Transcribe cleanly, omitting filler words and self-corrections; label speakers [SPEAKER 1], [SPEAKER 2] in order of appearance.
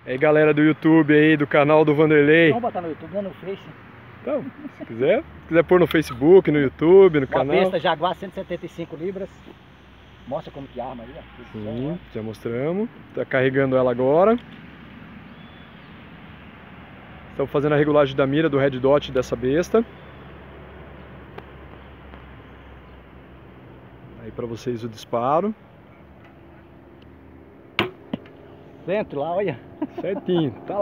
[SPEAKER 1] Aí galera do YouTube aí, do canal do Vanderlei.
[SPEAKER 2] Vamos botar no YouTube, não no Face.
[SPEAKER 1] Então, se quiser pôr no Facebook, no YouTube, no
[SPEAKER 2] Uma
[SPEAKER 1] canal.
[SPEAKER 2] besta Jaguar 175 libras. Mostra como que arma ali, ó.
[SPEAKER 1] Sim, já mostramos. Tá carregando ela agora. Estamos fazendo a regulagem da mira do red dot dessa besta. Aí para vocês o disparo.
[SPEAKER 2] Centro lá, olha.
[SPEAKER 1] Certinho. Tá